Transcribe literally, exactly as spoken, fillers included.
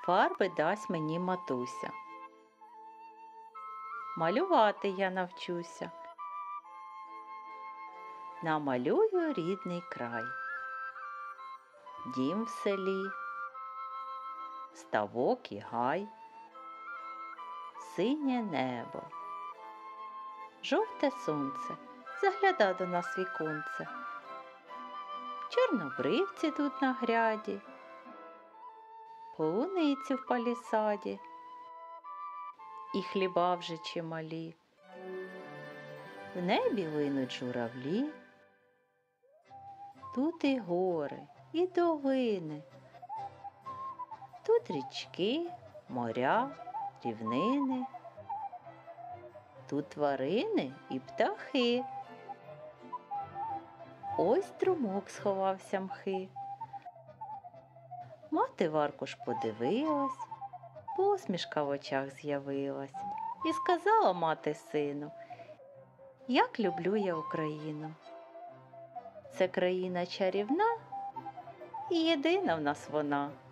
фарби дасть мені матуся. Малювати я навчуся. Намалюю рідний край. Дім в селі, ставок і гай, синє небо, жовте сонце загляда до нас віконце. Чорнобривці тут на гряді, полуниці в палісаді і хліба вже чималі. В небі линуть журавлі, тут і гори, і долини, тут річки, моря, рівнини, тут тварини і птахи. Ось струмок сховався мхи. Мати в аркуш подивилась, посмішка в очах з'явилась. І сказала мати сину: як люблю я Україну. Це країна чарівна і єдина в нас вона.